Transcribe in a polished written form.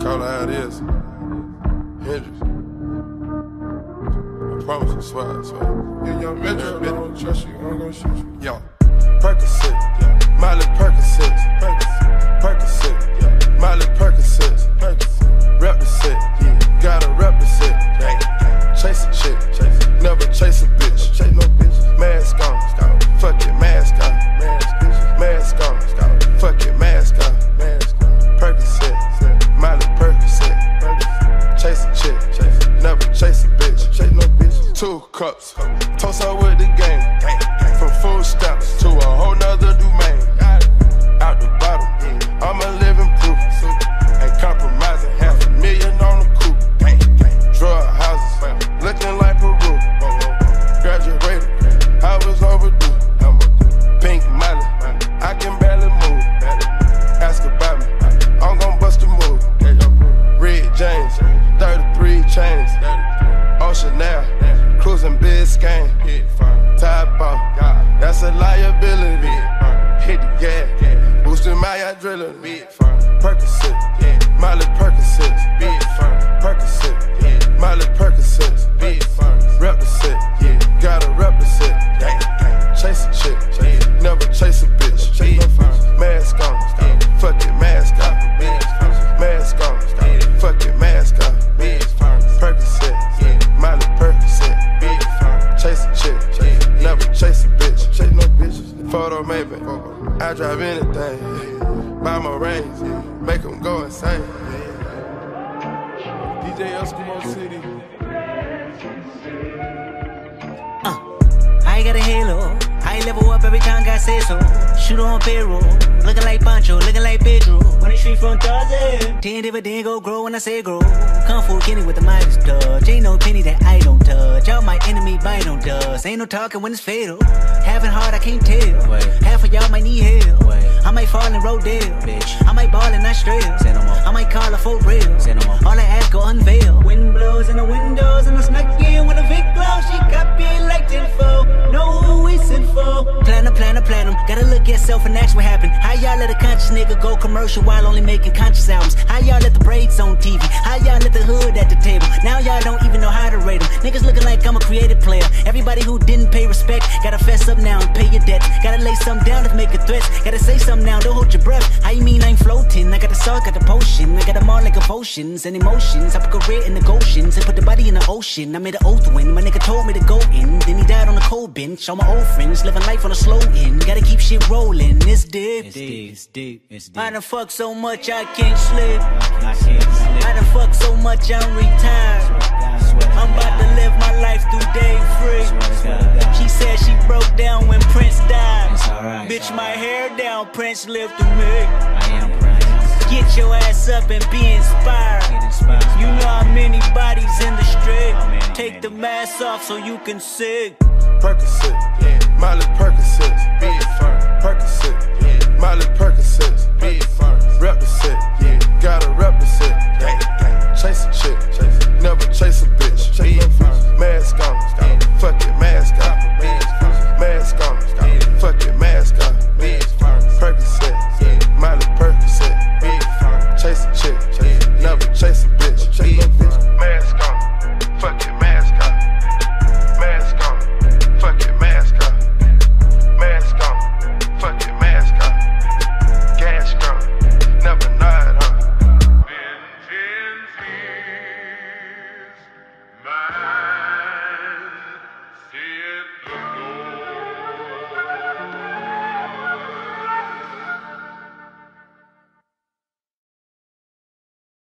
call it how it is. Hendrix. I promise you, swear, I swear. Yeah, young Metro, I don't trust you, I'm gonna shoot you. Yo, Percocet, Miley Percocet, Percocet, Miley Percocet, represent, gotta represent. Chase a chick, never chase a bitch. Chase no bitch. Mask on, fuck it, mask on. Mask on, fuck it, mask on. Percocet, Miley Percocet. Chase a chick, never chase a bitch. Chase no bitch. 2 cups, toast her with the game. From food stamps to a whole nother domain. Out the bottom, I'm a living proof. Ain't compromising, $500,000 on the coupe. Drug houses, looking like Peru. Graduated, I was overdue. Pink Molly, I can barely move. Ask about me, I'm gon' bust a move. Red James, 33 chains. Ocean now, cruising Biscayne. Top off, that's a liability. Hit the gas, boosting my adrenaline. Percocet, Miley Percocet, Percocet, Miley Percocet, represent, gotta represent. Chase a chick, never chase a bitch. Mask on, fuck it, mask on. Mask on, fuck it, mask on. Percocet, Miley Percocet. Chase a chick, never chase a bitch. Chase no bitches. Photo maybe, I drive anything. Buy my range, make them go insane. DJ Eskimo City. I got a halo. I level up every time God says so. Shoot on payroll. Looking like Pancho, looking like Pedro. On the street from Tarzan. 10 dividend go grow when I say grow. Kung Fu Kenny with the Midas touch. Ain't no penny that I don't touch. All my enemy bite on dust. Ain't no talking when it's fatal. Having hard, I can't tell. Wait. Half of y'all might need help. Wait. I might fall in Rodale. Bitch. I might ball and not straight. Say no more. I might call her for real. Say no more. All I ask go unveil. Wind blows in the windows and I snuck in with a Vic glow. She got me like tenfold. Know who we sent for. Platinum. Gotta look at self and ask what happened. How y'all let a conscious nigga go commercial while only making conscious albums? How y'all let the braids on TV? How y'all let the hood at the table? Now y'all don't even know how to rate them. Niggas looking like I'm a creative player. Everybody who didn't pay respect, gotta fess up now and pay your debts. Gotta lay something down if making threats. Gotta say something now, don't hold your breath. How you mean I'm floating? I got the salt, got the potion. I got them all like emotions and emotions. I put career in the Goshen and put the body in the ocean. I made an oath when my nigga told me to go in. Then he died on the cold bench. All my old friends living life on a slow end. Gotta keep shit rolling. It's deep. I done fuck so much I can't sleep. I done fuck so much I'm retired. I'm about to live my life through day free. She said she broke down when Prince died. Bitch, my hair down, Prince lived through me. Get your ass up and be inspired. You know how many bodies in the street. Take the mask off so you can see. Percocet, Miley Percocet.